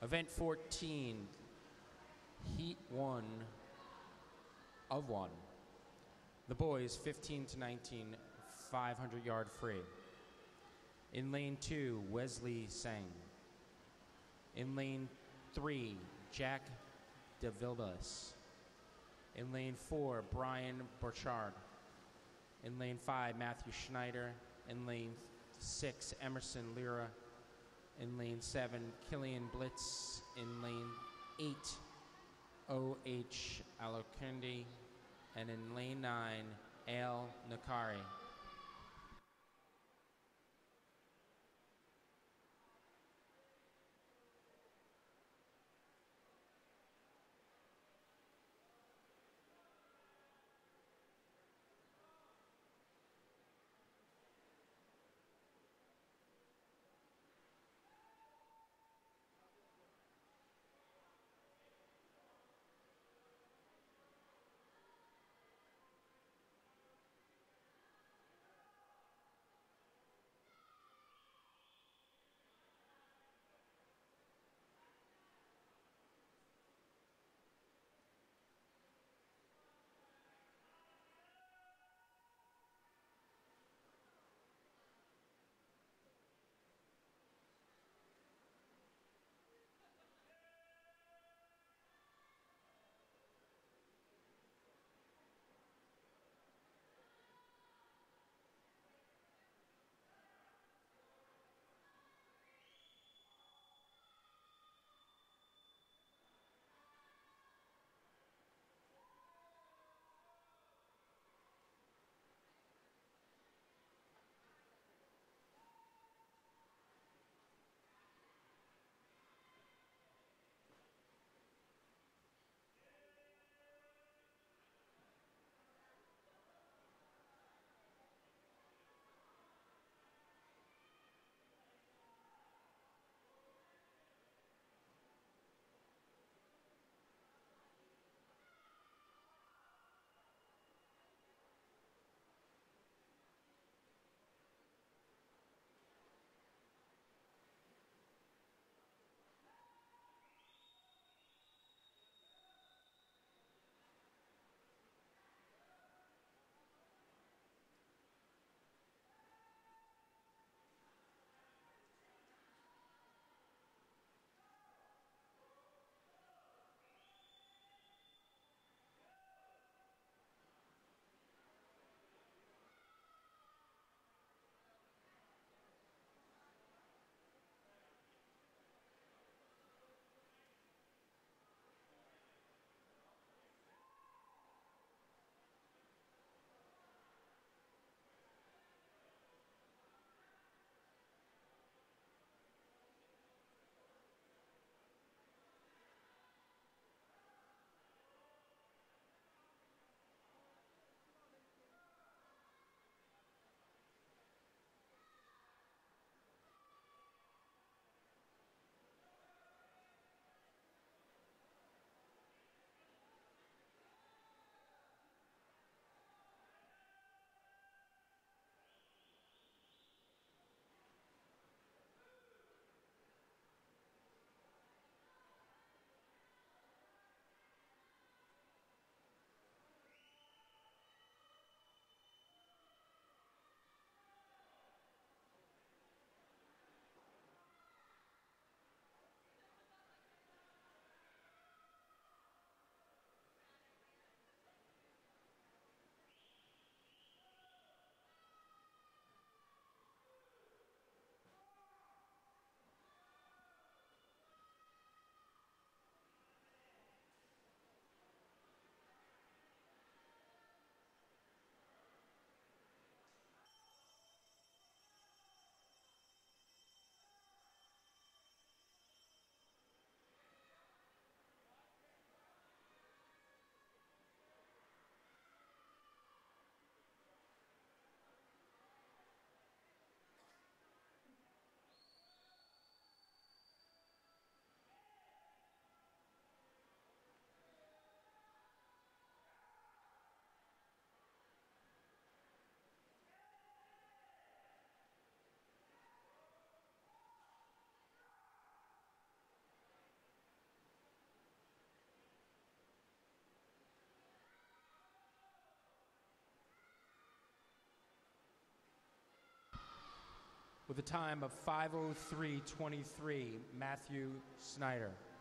Event 14, Heat 1 of 1. The boys 15 to 19, 500-yard free. In lane 2, Wesley Sang. In lane 3, Jack DeVilbiss. In lane 4, Brian Burchard. In lane 5, Matthew Schneider. In lane 6, Emerson Lira. In lane 7, Killian Blitz. In lane 8, O.H. Alokindi. And in lane 9, Al Nakari. with a time of 5:03:23, Matthew Snyder.